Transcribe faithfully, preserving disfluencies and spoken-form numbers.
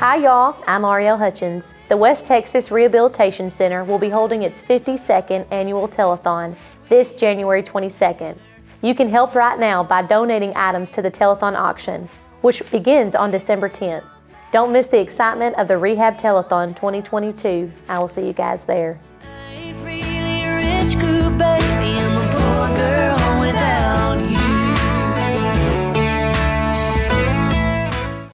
Hi y'all, I'm Ariel Hutchins. The West Texas Rehabilitation Center will be holding its fifty-second annual telethon this January twenty-second. You can help right now by donating items to the telethon auction, which begins on December tenth. Don't miss the excitement of the Rehab Telethon twenty twenty-two. I will see you guys there. I ain't really a rich girl, baby.